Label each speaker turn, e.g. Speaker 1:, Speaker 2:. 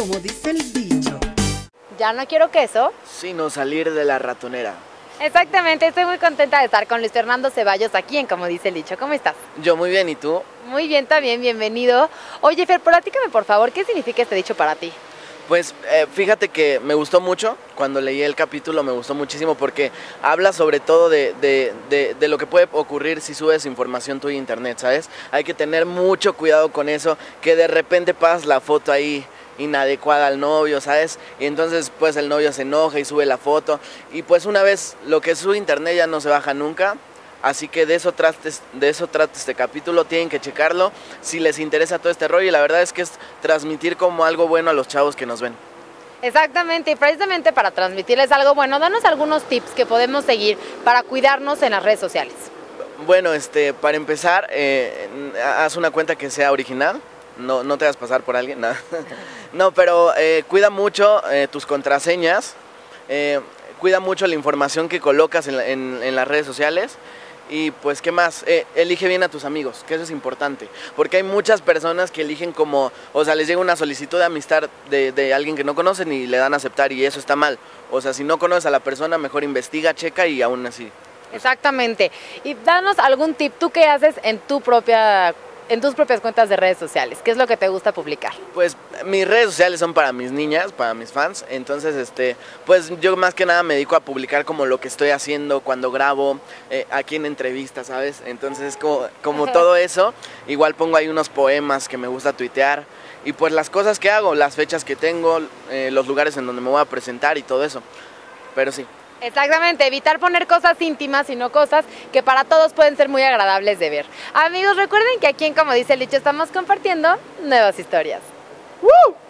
Speaker 1: como dice el dicho.
Speaker 2: Ya no quiero queso.
Speaker 3: Sino salir de la ratonera.
Speaker 2: Exactamente, estoy muy contenta de estar con Luis Fernando Ceballos aquí en Como dice el dicho. ¿Cómo estás?
Speaker 3: Yo muy bien, ¿y tú?
Speaker 2: Muy bien, también, bienvenido. Oye, Fer, platícame por favor, ¿qué significa este dicho para ti?
Speaker 3: Pues fíjate que me gustó mucho, cuando leí el capítulo me gustó muchísimo porque habla sobre todo de lo que puede ocurrir si subes información tuya a internet, ¿sabes? Hay que tener mucho cuidado con eso, que de repente pasas la foto ahí inadecuada al novio, ¿sabes? Y entonces pues el novio se enoja y sube la foto y pues una vez lo que sube a internet ya no se baja nunca. Así que de eso trata este capítulo, tienen que checarlo si les interesa todo este rollo y la verdad es que es transmitir como algo bueno a los chavos que nos ven.
Speaker 2: Exactamente, y precisamente para transmitirles algo bueno, danos algunos tips que podemos seguir para cuidarnos en las redes sociales.
Speaker 3: Bueno, para empezar, haz una cuenta que sea original, no te hagas pasar por alguien, nada. No, pero cuida mucho tus contraseñas, cuida mucho la información que colocas en las redes sociales. Y pues, ¿qué más? Elige bien a tus amigos, que eso es importante. Porque hay muchas personas que eligen como, o sea, les llega una solicitud de amistad de alguien que no conocen y le dan a aceptar y eso está mal. O sea, si no conoces a la persona, mejor investiga, checa y aún así.
Speaker 2: Exactamente. Y danos algún tip, ¿tú qué haces en tus propias cuentas de redes sociales? ¿Qué es lo que te gusta publicar?
Speaker 3: Pues mis redes sociales son para mis niñas, para mis fans, entonces pues yo más que nada me dedico a publicar como lo que estoy haciendo cuando grabo, aquí en entrevistas, ¿sabes? Entonces como todo eso, igual pongo ahí unos poemas que me gusta tuitear y pues las cosas que hago, las fechas que tengo, los lugares en donde me voy a presentar y todo eso, pero sí.
Speaker 2: Exactamente, evitar poner cosas íntimas, sino cosas que para todos pueden ser muy agradables de ver. Amigos, recuerden que aquí en Como dice el dicho estamos compartiendo nuevas historias. ¡Woo!